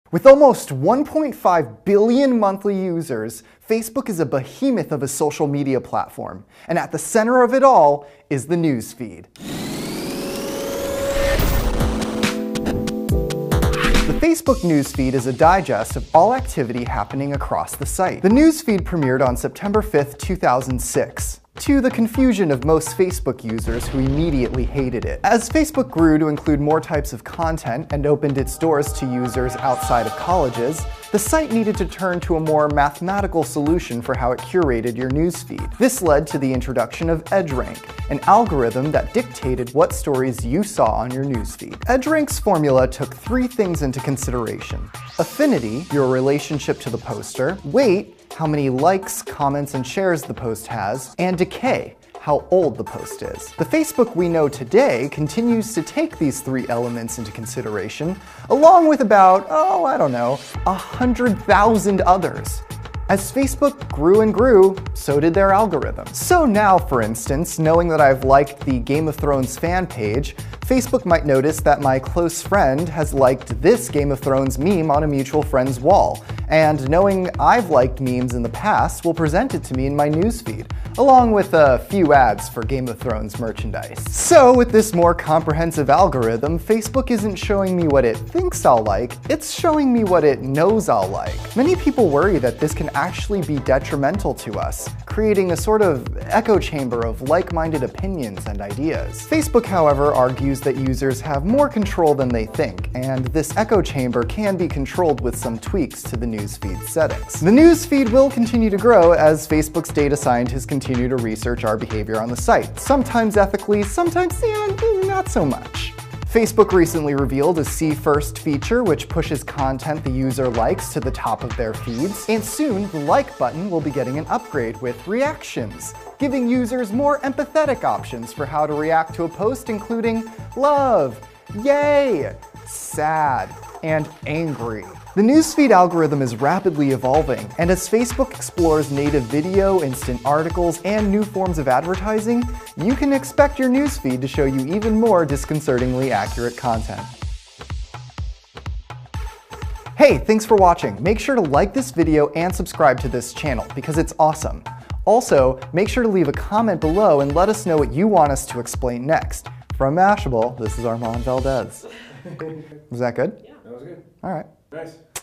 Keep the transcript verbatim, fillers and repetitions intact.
With almost one point five billion monthly users, Facebook is a behemoth of a social media platform, and at the center of it all is the news feed. The Facebook newsfeed is a digest of all activity happening across the site. The newsfeed premiered on September fifth, two thousand six. To the confusion of most Facebook users who immediately hated it. As Facebook grew to include more types of content and opened its doors to users outside of colleges, the site needed to turn to a more mathematical solution for how it curated your newsfeed. This led to the introduction of EdgeRank, an algorithm that dictated what stories you saw on your newsfeed. EdgeRank's formula took three things into consideration: affinity, your relationship to the poster; weight, how many likes, comments, and shares the post has; and decay, how old the post is. The Facebook we know today continues to take these three elements into consideration, along with about, oh, I don't know, a hundred thousand others. As Facebook grew and grew, so did their algorithm. So now, for instance, knowing that I've liked the Game of Thrones fan page, Facebook might notice that my close friend has liked this Game of Thrones meme on a mutual friend's wall, and knowing I've liked memes in the past will present it to me in my newsfeed, along with a few ads for Game of Thrones merchandise. So with this more comprehensive algorithm, Facebook isn't showing me what it thinks I'll like, it's showing me what it knows I'll like. Many people worry that this can actually be detrimental to us, creating a sort of echo chamber of like-minded opinions and ideas. Facebook, however, argues that users have more control than they think, and this echo chamber can be controlled with some tweaks to the newsfeed settings. The newsfeed will continue to grow as Facebook's data scientists continue to research our behavior on the site, sometimes ethically, sometimes yeah, not so much. Facebook recently revealed a See First feature which pushes content the user likes to the top of their feeds, and soon the like button will be getting an upgrade with reactions, giving users more empathetic options for how to react to a post, including love, yay, sad, and angry. The newsfeed algorithm is rapidly evolving, and as Facebook explores native video, instant articles, and new forms of advertising, you can expect your newsfeed to show you even more disconcertingly accurate content. Hey, thanks for watching. Make sure to like this video and subscribe to this channel because it's awesome. Also, make sure to leave a comment below and let us know what you want us to explain next. From Mashable, this is Armand Valdez. Was that good? Yeah. That was good. All right. Nice.